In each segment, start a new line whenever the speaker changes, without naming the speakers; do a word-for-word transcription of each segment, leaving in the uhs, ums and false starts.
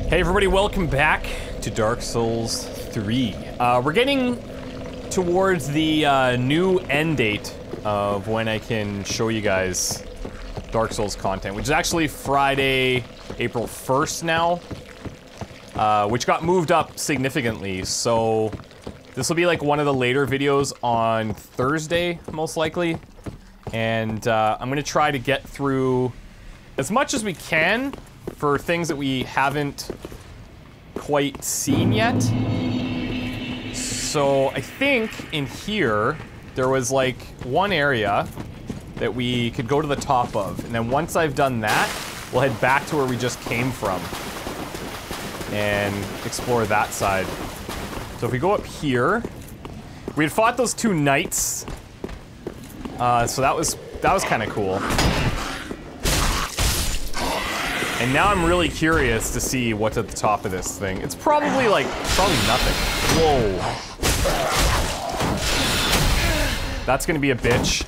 Hey everybody, welcome back to Dark Souls three. Uh, we're getting towards the uh, new end date of when I can show you guys Dark Souls content, which is actually Friday, April first now, uh, which got moved up significantly, so this will be like one of the later videos on Thursday, most likely, and uh, I'm gonna try to get through as much as we can for things that we haven't quite seen yet. So I think in here there was like one area that we could go to the top of, and then once I've done that, we'll head back to where we just came from and explore that side. So if we go up here, we had fought those two knights, uh, so that was that was kind of cool. And now I'm really curious to see what's at the top of this thing. It's probably like, probably nothing. Whoa. That's gonna be a bitch.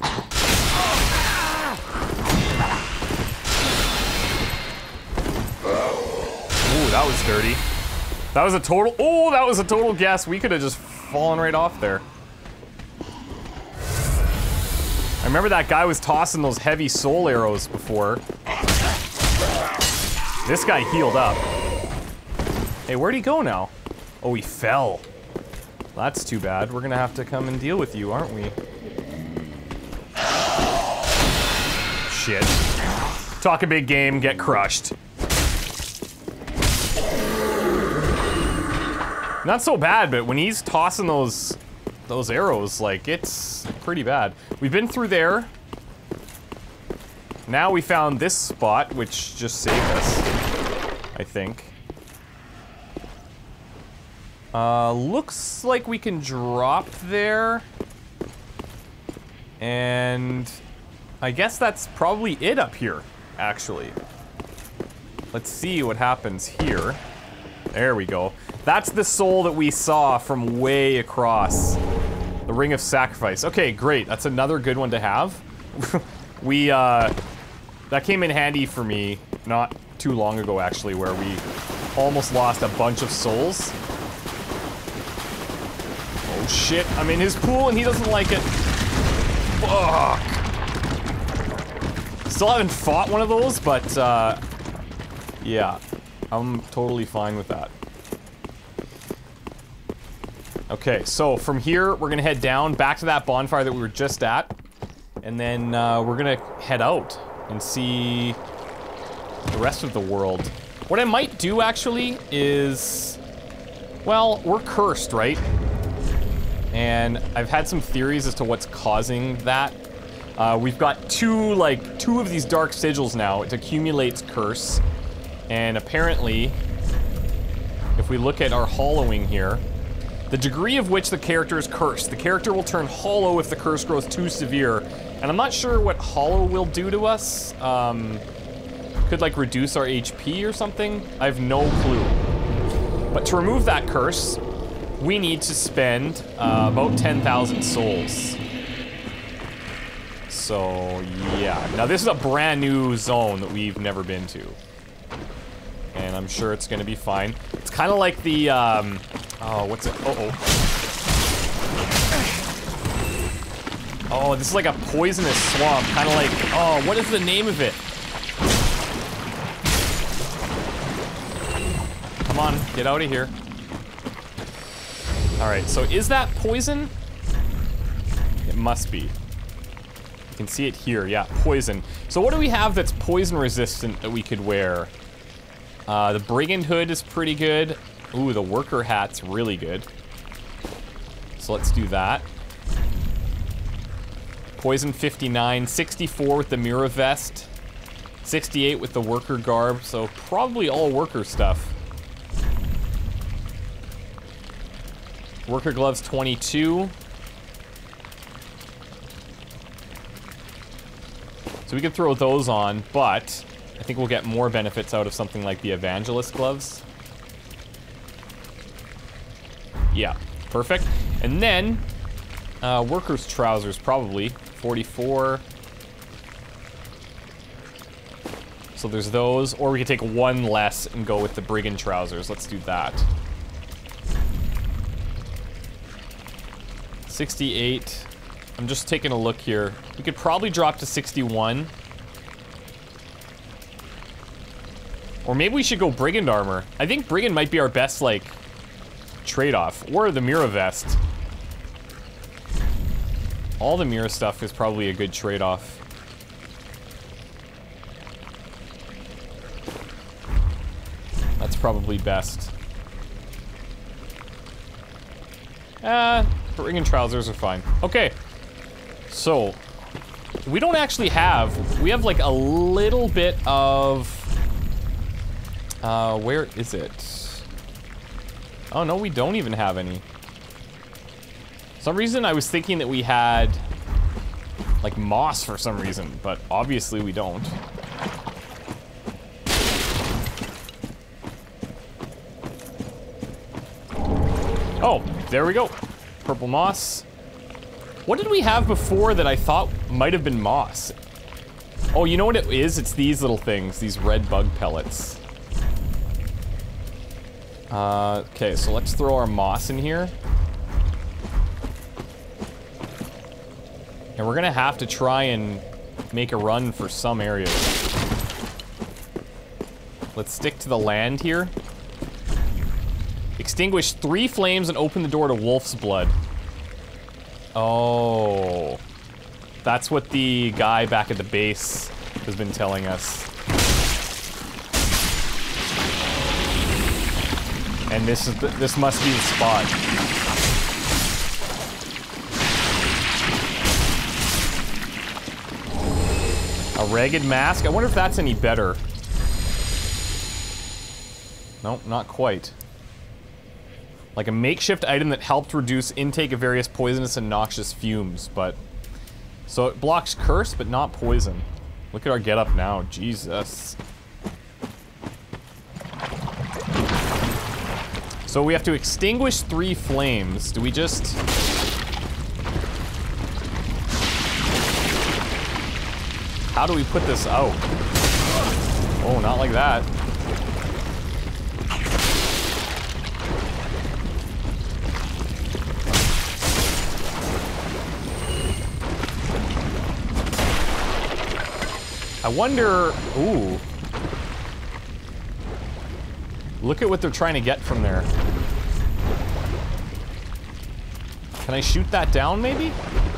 Ooh, that was dirty. That was a total, oh, that was a total guess. We could have just fallen right off there. I remember that guy was tossing those heavy soul arrows before. This guy healed up. Hey, where'd he go now? Oh, he fell. Well, that's too bad. We're gonna have to come and deal with you, aren't we? Shit. Talk a big game, get crushed. Not so bad, but when he's tossing those those arrows, like, it's pretty bad. We've been through there. Now we found this spot, which just saved us, I think. Uh, looks like we can drop there. And I guess that's probably it up here, actually. Let's see what happens here. There we go. That's the soul that we saw from way across. The Ring of Sacrifice. Okay, great. That's another good one to have. we, uh... That came in handy for me not too long ago, actually, where we almost lost a bunch of souls. Oh shit, I'm in his pool and he doesn't like it. Fuck. Still haven't fought one of those, but uh, yeah, I'm totally fine with that. Okay, so from here, we're gonna head down, back to that bonfire that we were just at, and then uh, we're gonna head out and see the rest of the world. What I might do, actually, is... Well, we're cursed, right? And I've had some theories as to what's causing that. Uh, we've got two, like, two of these dark sigils now. It accumulates curse. And apparently, if we look at our hollowing here, the degree of which the character is cursed. The character will turn hollow if the curse grows too severe. And I'm not sure what hollow will do to us. Um, could like reduce our H P or something? I have no clue. But to remove that curse, we need to spend uh, about ten thousand souls. So yeah, now this is a brand new zone that we've never been to. And I'm sure it's gonna be fine. It's kind of like the, um, oh, what's it, uh-oh. Oh, this is like a poisonous swamp, kind of like, oh, what is the name of it? Come on, get out of here. All right, so is that poison? It must be. You can see it here, yeah, poison. So what do we have that's poison resistant that we could wear? Uh, the brigand hood is pretty good. Ooh, the worker hat's really good. So let's do that. Poison fifty-nine, sixty-four with the Mira vest, sixty-eight with the worker garb, so probably all worker stuff. Worker gloves twenty-two. So we could throw those on, but I think we'll get more benefits out of something like the evangelist gloves. Yeah, perfect. And then, uh, worker's trousers probably. forty-four. So there's those, or we could take one less and go with the brigand trousers. Let's do that. sixty-eight. I'm just taking a look here. We could probably drop to sixty-one. Or maybe we should go brigand armor. I think brigand might be our best, like, trade-off. Or the mirror vest. All the mirror stuff is probably a good trade-off. That's probably best. Uh, brigand trousers are fine. Okay. So, we don't actually have... We have, like, a little bit of... Uh, where is it? Oh, no, we don't even have any. For some reason, I was thinking that we had, like, moss for some reason, but obviously we don't. Oh, there we go. Purple moss. What did we have before that I thought might have been moss? Oh, you know what it is? It's these little things, these red bug pellets. Uh, okay, so let's throw our moss in here. And we're gonna have to try and make a run for some areas. Let's stick to the land here. Extinguish three flames and open the door to wolf's blood. Oh. That's what the guy back at the base has been telling us. And this is the, this must be the spot. A ragged mask? I wonder if that's any better. Nope, not quite. Like a makeshift item that helped reduce intake of various poisonous and noxious fumes, but... So it blocks curse, but not poison. Look at our getup now, Jesus. So we have to extinguish three flames. Do we just... How do we put this out? Oh, not like that. I wonder... Ooh. Look at what they're trying to get from there. Can I shoot that down, maybe?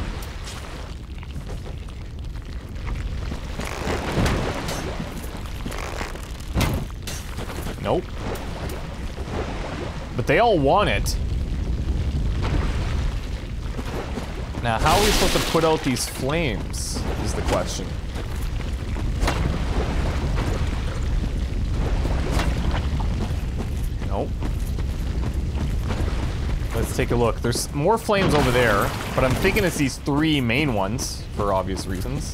Nope. But they all want it. Now, how are we supposed to put out these flames, is the question. Nope. Let's take a look. There's more flames over there, but I'm thinking it's these three main ones, for obvious reasons.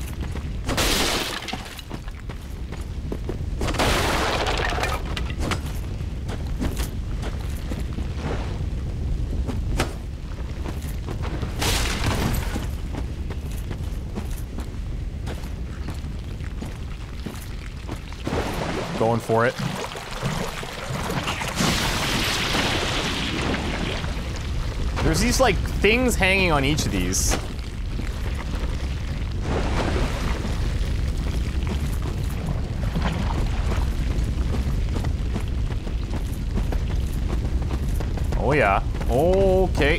Going for it. There's these, like, things hanging on each of these. Oh, yeah. Okay.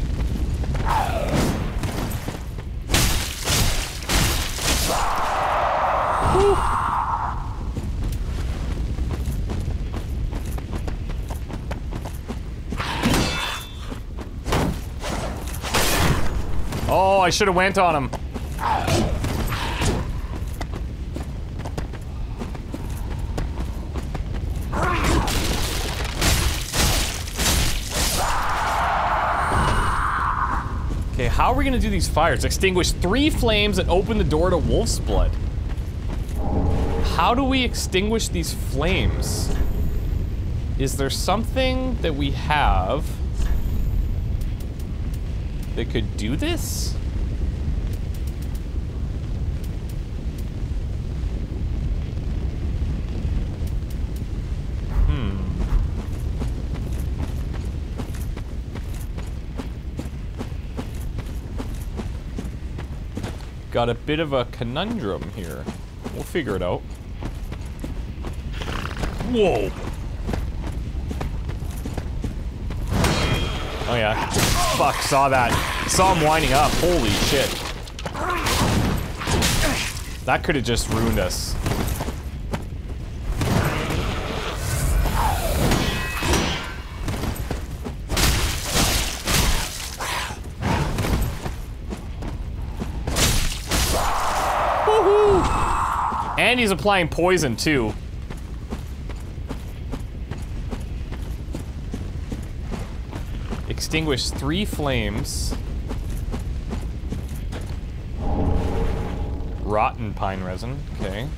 Whew. Oh, I should have went on him. Okay, how are we gonna do these fires? Extinguish three flames and open the door to wolf's blood. How do we extinguish these flames? Is there something that we have that could do this? got a bit of a conundrum here. We'll figure it out. Whoa! Oh yeah. Fuck, saw that. Saw him winding up. Holy shit. That could have just ruined us. Woohoo! And he's applying poison too. Extinguish three flames. Rotten pine resin, okay.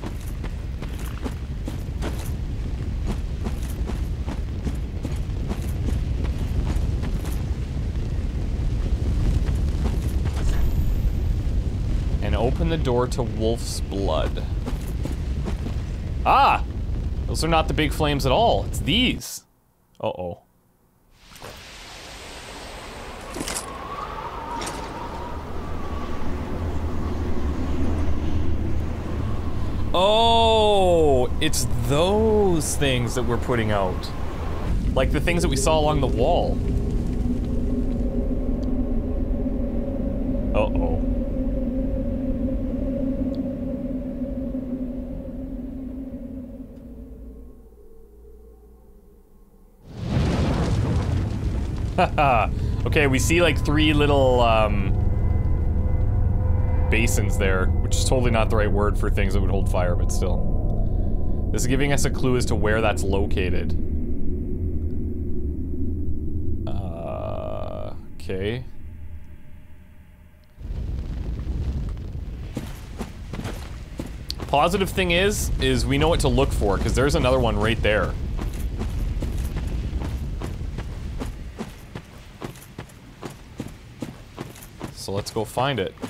And open the door to wolf's blood. Ah! Those are not the big flames at all. It's these. Uh-oh. Oh, it's those things that we're putting out. Like the things that we saw along the wall. Uh-oh. Haha. Okay, we see like three little, um... basins there, which is totally not the right word for things that would hold fire, but still. This is giving us a clue as to where that's located. Uh, okay. Positive thing is, is we know what to look for, because there's another one right there. So let's go find it.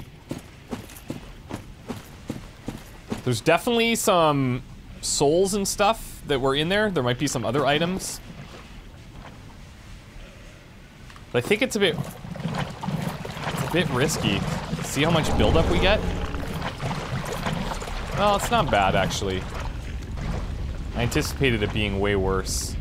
There's definitely some souls and stuff that were in there. There might be some other items. But I think it's a bit... It's a bit risky. See how much buildup we get? Well, it's not bad, actually. I anticipated it being way worse.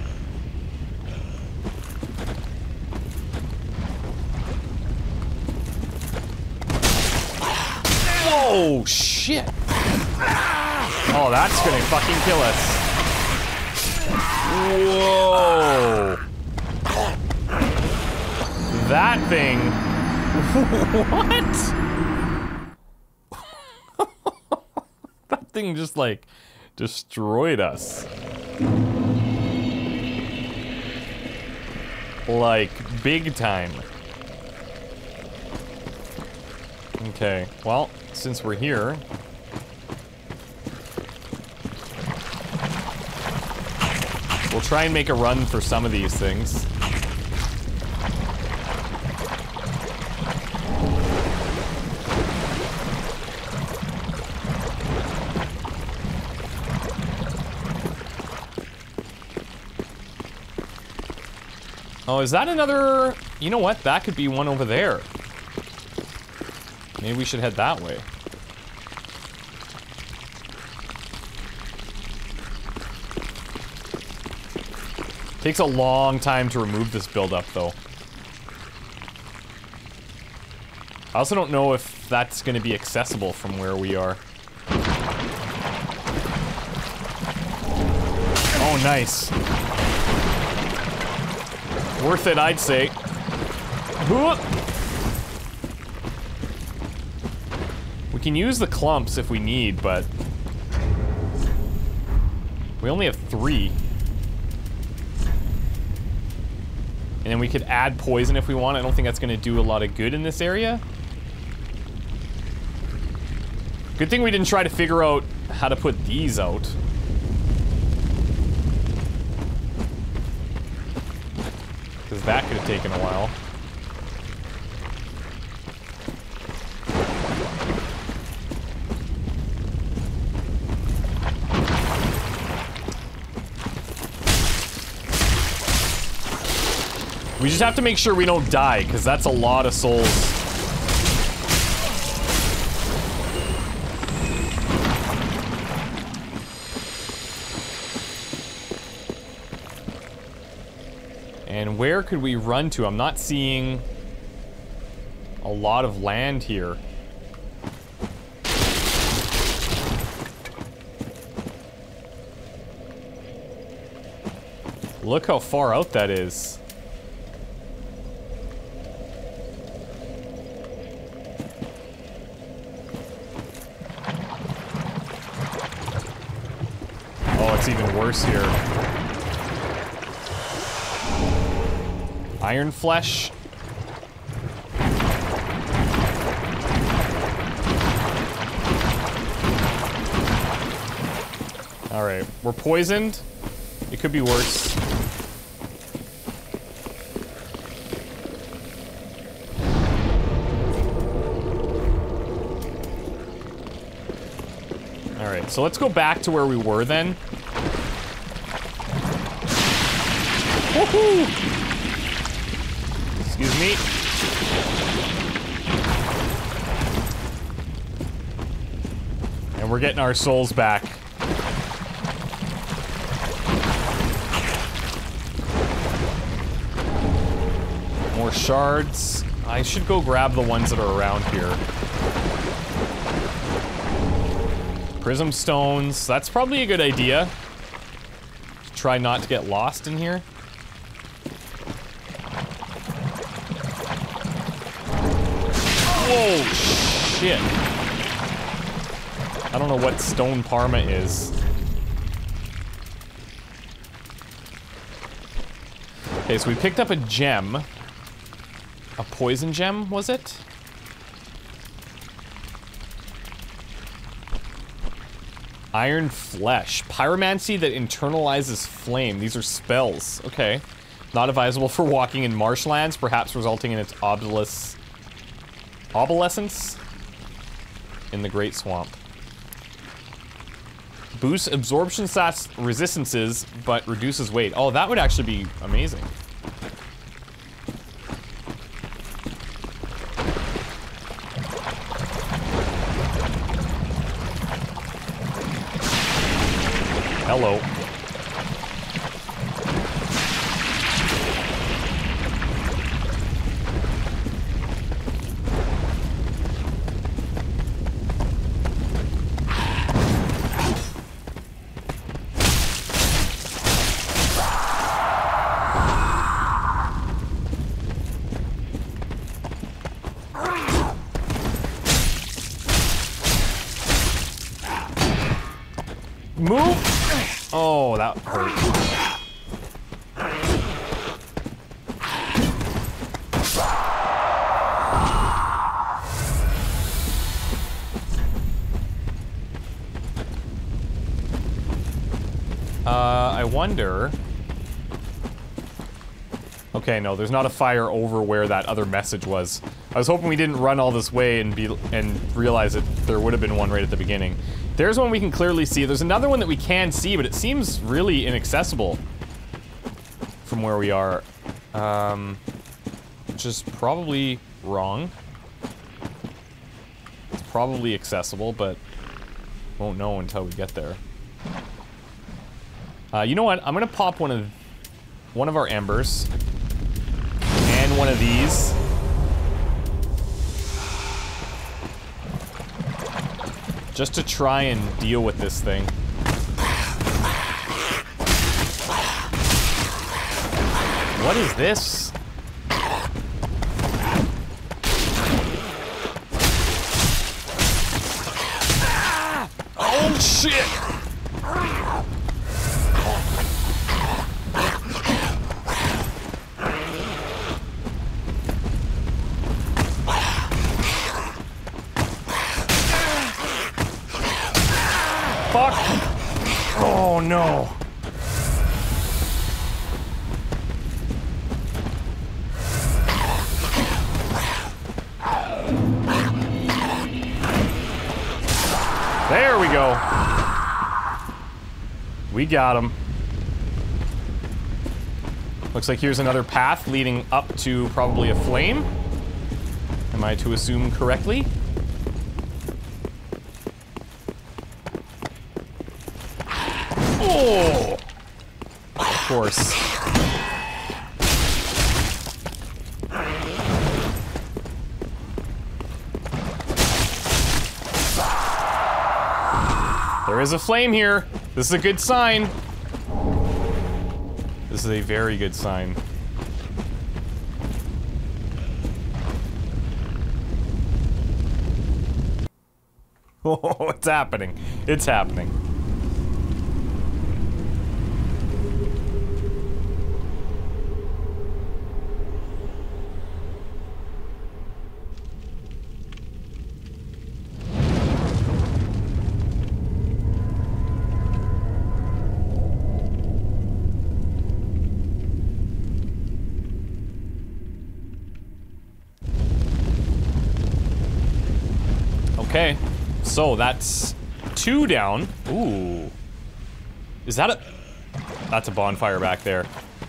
Whoa, shit! Oh, that's gonna fucking kill us. Whoa! That thing... What? That thing just, like, destroyed us. Like, big time. Okay, well, since we're here... We'll try and make a run for some of these things. Oh, is that another... You know what? That could be one over there. Maybe we should head that way. Takes a long time to remove this buildup, though. I also don't know if that's going to be accessible from where we are. Oh, nice. Worth it, I'd say. We can use the clumps if we need, but... We only have three. And then we could add poison if we want. I don't think that's going to do a lot of good in this area. Good thing we didn't try to figure out how to put these out. Because that could have taken a while. We just have to make sure we don't die, because that's a lot of souls. And where could we run to? I'm not seeing a lot of land here. Look how far out that is. Oh, it's even worse here. Iron flesh. Alright, we're poisoned. It could be worse. Alright, so let's go back to where we were then. Woohoo! Excuse me. And we're getting our souls back. More shards. I should go grab the ones that are around here. Prism stones. That's probably a good idea. Try not to get lost in here. Whoa, shit. I don't know what stone parma is. Okay, so we picked up a gem. A poison gem, was it? Iron flesh. Pyromancy that internalizes flame. These are spells. Okay. Not advisable for walking in marshlands, perhaps resulting in its obsolescence. Obsolescence in the Great Swamp. Boosts absorption stats resistances, but reduces weight. Oh, that would actually be amazing. Hello. Move! Oh, that hurt. Uh, I wonder... Okay, no, there's not a fire over where that other message was. I was hoping we didn't run all this way and be and realize that there would have been one right at the beginning. There's one we can clearly see. There's another one that we can see, but it seems really inaccessible from where we are. Um, which is probably wrong. It's probably accessible, but won't know until we get there. Uh, you know what? I'm gonna pop one of one of our embers and one of these. Just to try and deal with this thing. What is this? Oh shit! Fuck! Oh no! There we go. We got him. Looks like here's another path leading up to probably a flame. Am I to assume correctly? Oh! Of course. There is a flame here. This is a good sign. This is a very good sign. Oh, it's happening. It's happening. Okay, so that's two down. Ooh. Is that a... That's a bonfire back there.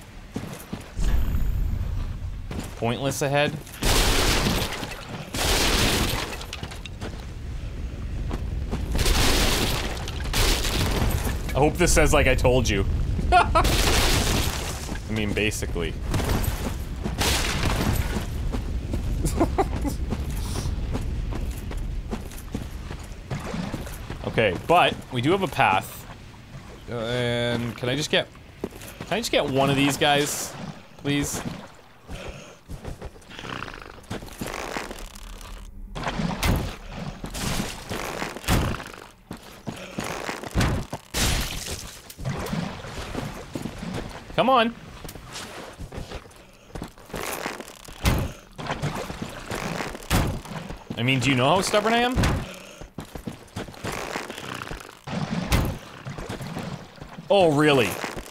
Pointless ahead. I hope this says like I told you. I mean, basically. Okay, but we do have a path. Uh, and can I just get... Can I just get one of these guys, please? Come on. I mean, do you know how stubborn I am? Oh, really?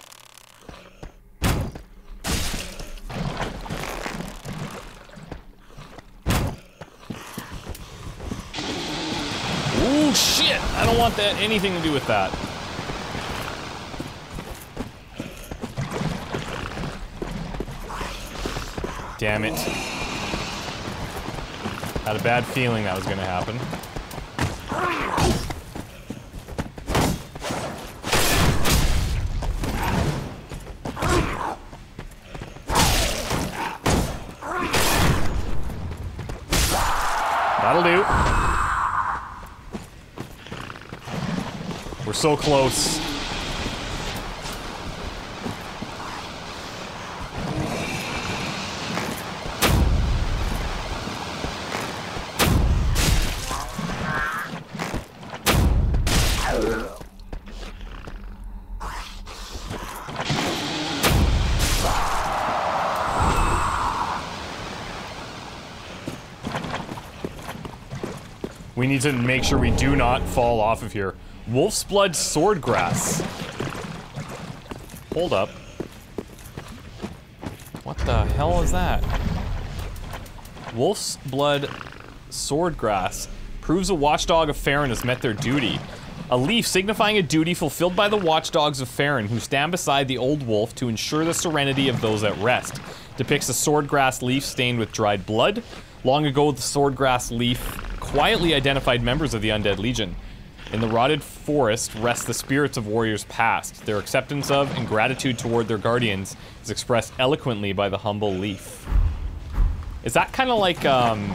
Ooh, shit! I don't want that anything to do with that. Damn it. Had a bad feeling that was gonna happen. That'll do. We're so close. We need to make sure we do not fall off of here. Wolf's Blood Swordgrass. Hold up. What the hell is that? Wolf's Blood Swordgrass proves a watchdog of Farron has met their duty. A leaf signifying a duty fulfilled by the watchdogs of Farron who stand beside the old wolf to ensure the serenity of those at rest. Depicts a swordgrass leaf stained with dried blood. Long ago, the swordgrass leaf quietly identified members of the Undead Legion. In the rotted forest rest the spirits of warriors past. Their acceptance of and gratitude toward their guardians is expressed eloquently by the humble leaf. Is that kind of like, um...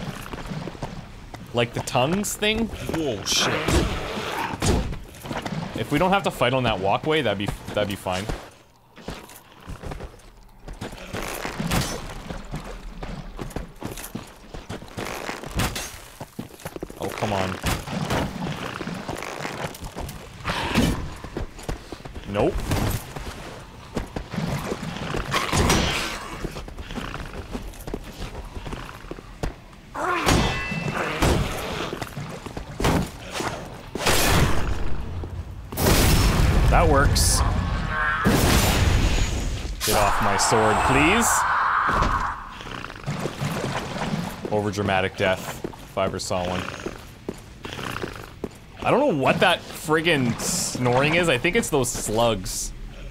like the tongues thing? Whoa, shit. If we don't have to fight on that walkway, that'd be, that'd be fine. Oh, come on. Nope. That works. Get off my sword, please. Overdramatic death, if I ever saw one. I don't know what that friggin' snoring is. I think it's those slugs.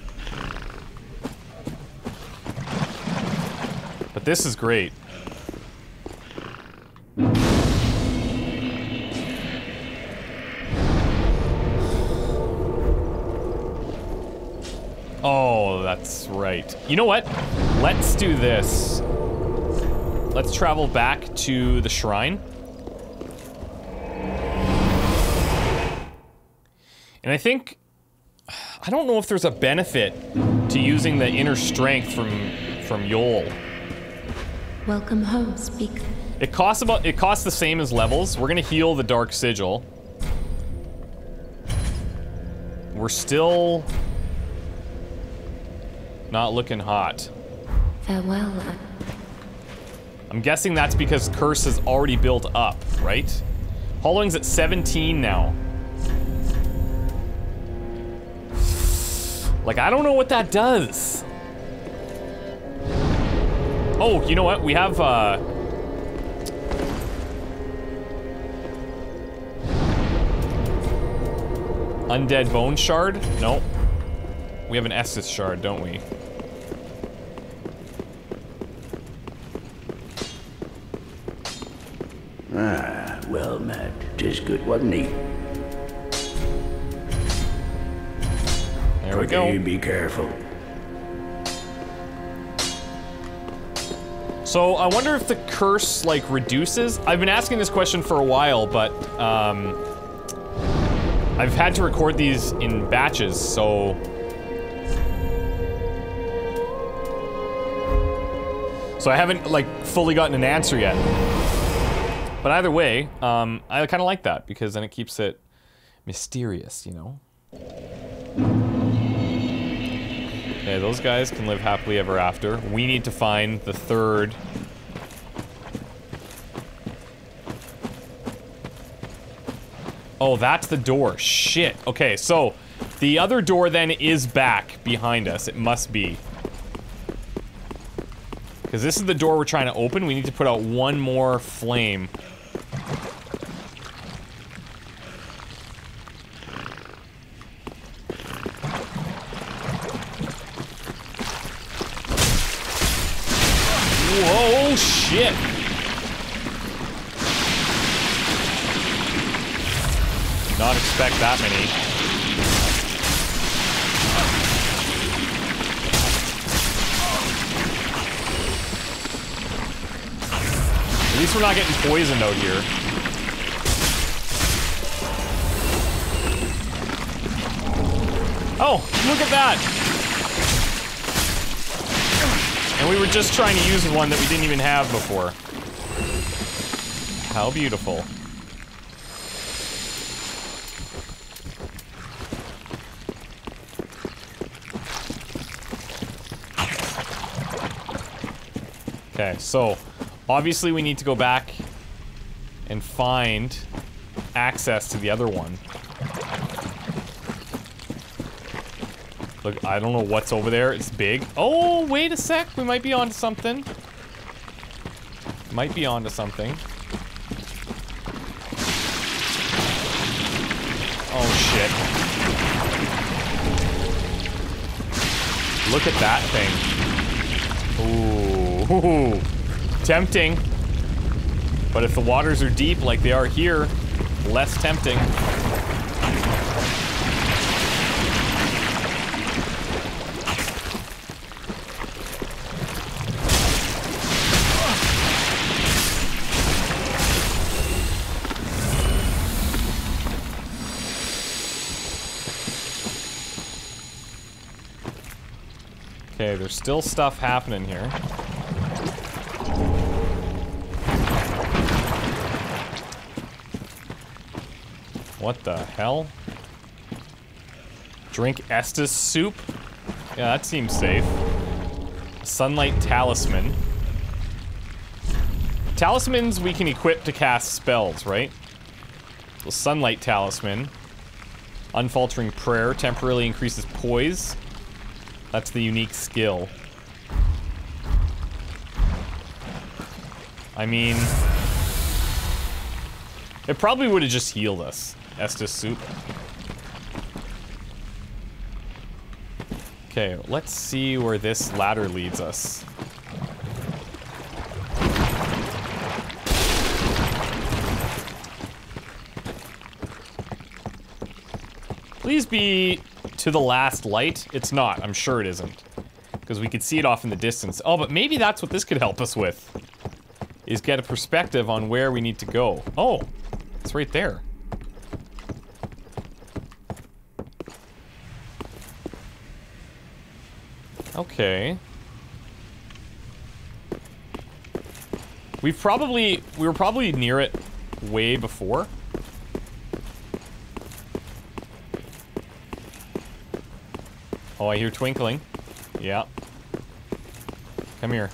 But this is great. Oh, that's right. You know what? Let's do this. Let's travel back to the shrine. And I think... I don't know if there's a benefit to using the inner strength from from Yol.
Welcome home, speaker.
It costs about it costs the same as levels. We're gonna heal the Dark Sigil. We're still not looking hot.
Farewell.
I'm guessing that's because Curse is already built up, right? Hollowing's at seventeen now. Like, I don't know what that does. Oh, you know what? We have, uh... Undead Bone Shard? Nope. We have an Estus Shard, don't we?
Ah, well met. 'Tis good, wasn't he?
There we go.
Be careful.
So, I wonder if the curse, like, reduces? I've been asking this question for a while, but, um... I've had to record these in batches, so... So I haven't, like, fully gotten an answer yet. But either way, um, I kind of like that, because then it keeps it mysterious, you know? Okay, those guys can live happily ever after. We need to find the third. Oh, that's the door. Shit. Okay, so the other door then is back behind us. It must be. Because this is the door we're trying to open. We need to put out one more flame. Whoa, shit. Not expect that many. At least we're not getting poisoned out here. Oh, look at that! And we were just trying to use one that we didn't even have before. How beautiful. Okay, so obviously we need to go back and find access to the other one. Look, I don't know what's over there. It's big. Oh, wait a sec. We might be onto something. Might be onto something. Oh, shit. Look at that thing. Ooh. Tempting. But if the waters are deep like they are here, less tempting. Okay, there's still stuff happening here. What the hell? Drink Estus soup? Yeah, that seems safe. Sunlight Talisman. Talismans we can equip to cast spells, right? So Sunlight Talisman. Unfaltering Prayer temporarily increases poise. That's the unique skill. I mean... It probably would have just healed us. Estus soup. Okay, let's see where this ladder leads us. Please be to the last light. It's not. I'm sure it isn't. Because we could see it off in the distance. Oh, but maybe that's what this could help us with. Is get a perspective on where we need to go. Oh, it's right there. Okay. We've probably... We were probably near it way before. Oh, I hear twinkling. Yeah. Come here.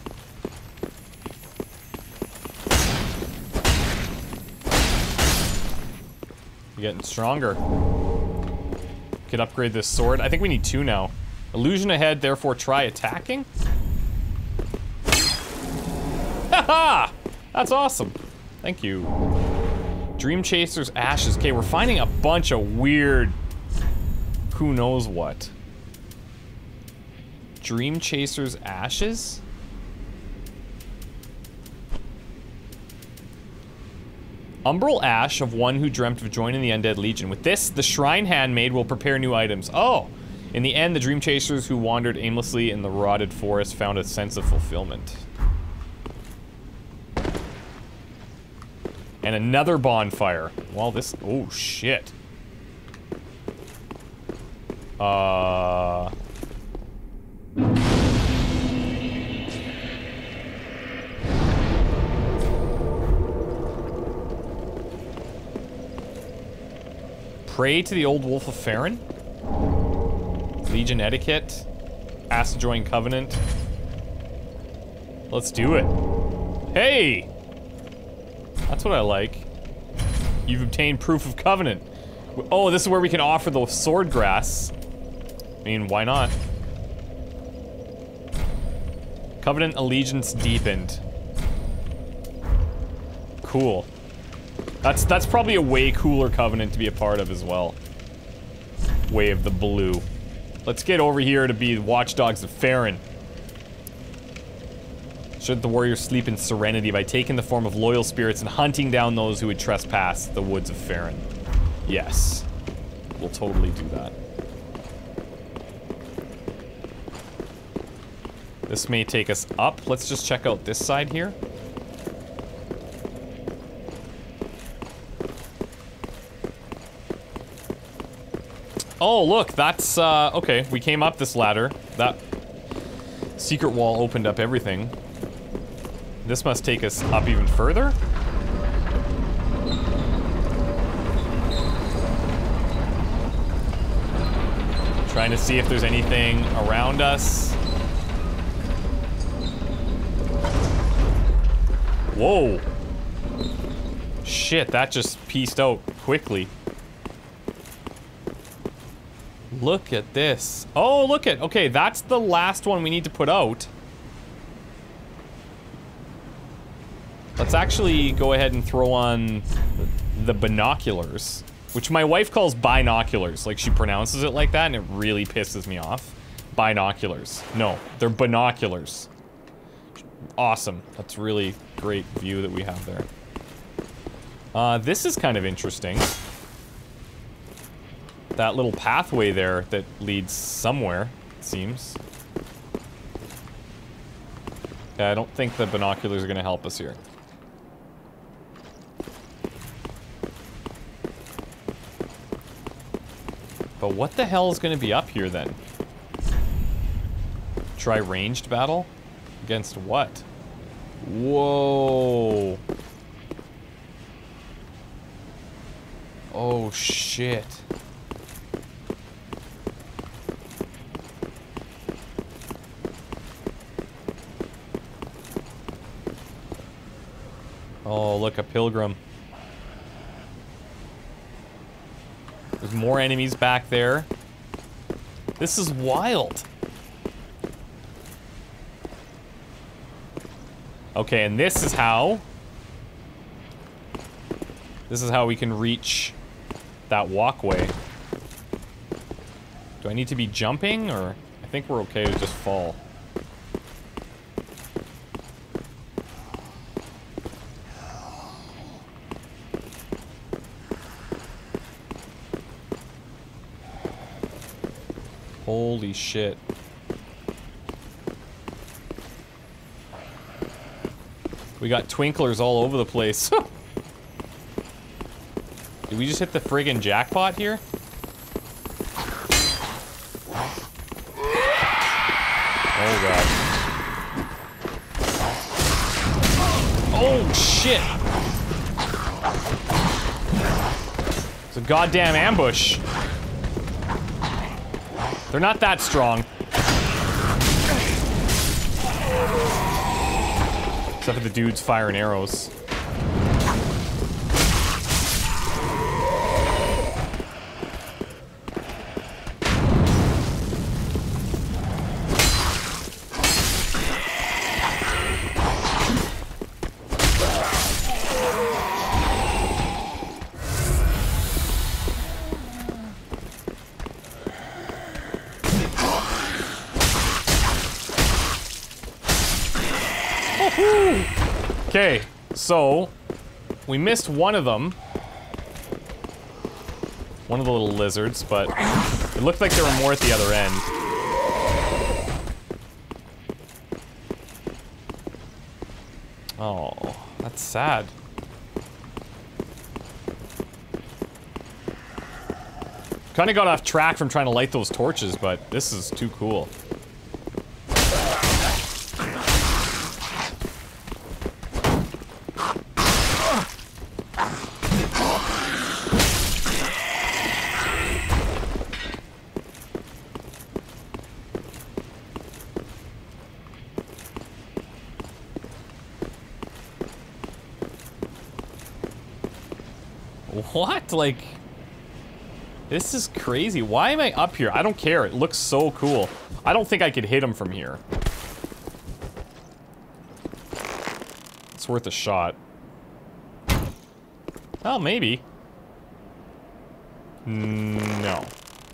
You're getting stronger. Could upgrade this sword. I think we need two now. Illusion ahead, therefore try attacking. Haha! That's awesome. Thank you. Dream Chaser's ashes. Okay, we're finding a bunch of weird... Who knows what. Dream Chaser's ashes? Umbral ash of one who dreamt of joining the Undead Legion. With this, the Shrine Handmaid will prepare new items. Oh! In the end, the Dream Chasers who wandered aimlessly in the rotted forest found a sense of fulfillment. And another bonfire. Well, this... Oh, shit. Uh... Pray to the old Wolf of Farron. Legion etiquette. Ask to join Covenant. Let's do it. Hey! That's what I like. You've obtained proof of Covenant. Oh, this is where we can offer the sword grass. I mean, why not? Covenant allegiance deepened. Cool. That's that's probably a way cooler Covenant to be a part of as well. Way of the Blue. Let's get over here to be the watchdogs of Farron. Should the warriors sleep in serenity by taking the form of loyal spirits and hunting down those who would trespass the woods of Farron? Yes. We'll totally do that. This may take us up. Let's just check out this side here. Oh, look, that's, uh, okay, we came up this ladder. That secret wall opened up everything. This must take us up even further. Trying to see if there's anything around us. Whoa. Shit, that just pieced out quickly. Look at this. Oh, look at, okay, that's the last one we need to put out. Let's actually go ahead and throw on the binoculars, which my wife calls binoculars. Like, she pronounces it like that, and it really pisses me off. Binoculars. No, they're binoculars. Awesome. That's really great view that we have there. Uh, this is kind of interesting. That little pathway there that leads somewhere, it seems. Yeah, I don't think the binoculars are gonna help us here. But what the hell is gonna be up here then? Try ranged battle? Against what? Whoa. Oh shit. Oh, look, a pilgrim. There's more enemies back there. This is wild. Okay, and this is how... This is how we can reach that walkway. Do I need to be jumping, or... I think we're okay to just fall. Holy shit. We got twinklers all over the place. Did we just hit the friggin' jackpot here? Oh god. Oh shit! It's a goddamn ambush. They're not that strong. Except for the dudes firing arrows. Okay, so we missed one of them. One of the little lizards, but it looked like there were more at the other end. Oh, that's sad. Kind of got off track from trying to light those torches, but this is too cool. What? Like, this is crazy. Why am I up here? I don't care. It looks so cool. I don't think I could hit him from here. It's worth a shot. Oh, maybe. No.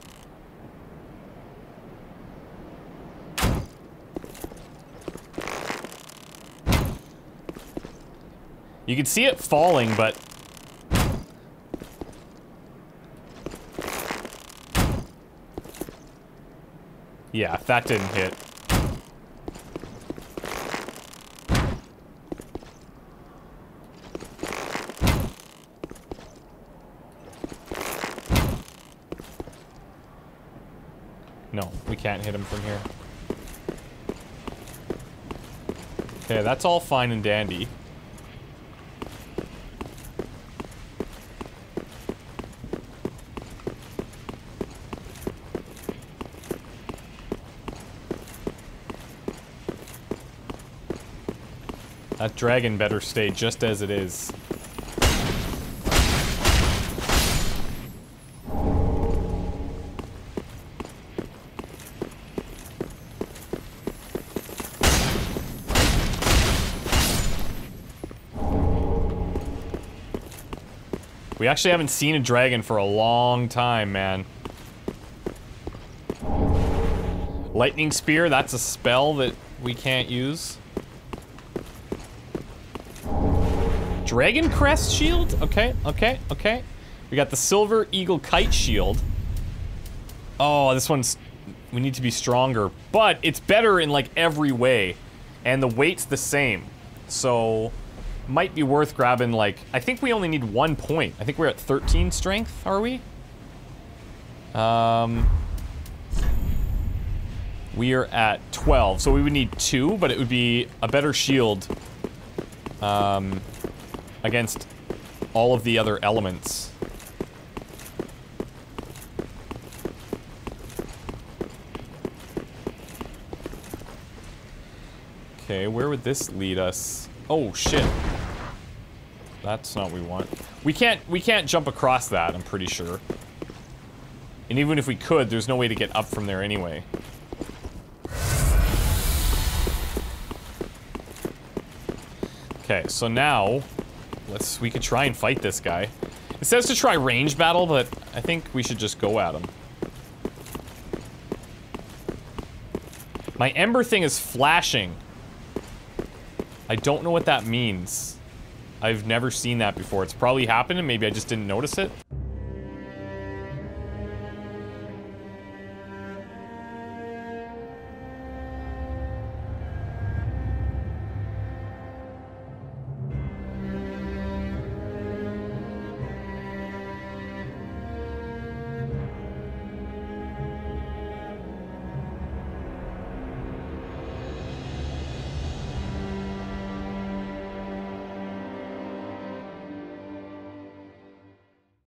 You can see it falling, but... yeah, that didn't hit. No, we can't hit him from here. Okay, that's all fine and dandy. That dragon better stay just as it is. We actually haven't seen a dragon for a long time, man. Lightning spear, that's a spell that we can't use. Dragon crest shield? Okay, okay, okay. We got the silver eagle kite shield. Oh, this one's... we need to be stronger. But it's better in, like, every way. And the weight's the same. So, might be worth grabbing, like... I think we only need one point. I think we're at thirteen strength, are we? Um... We are at twelve, so we would need two, but it would be a better shield. Um... against all of the other elements. Okay, where would this lead us? Oh shit. That's not what we want. We can't we can't jump across that, I'm pretty sure. And even if we could, there's no way to get up from there anyway. Okay, so now let's, we could try and fight this guy. It says to try range battle, but I think we should just go at him. My ember thing is flashing. I don't know what that means. I've never seen that before. It's probably happened and maybe I just didn't notice it.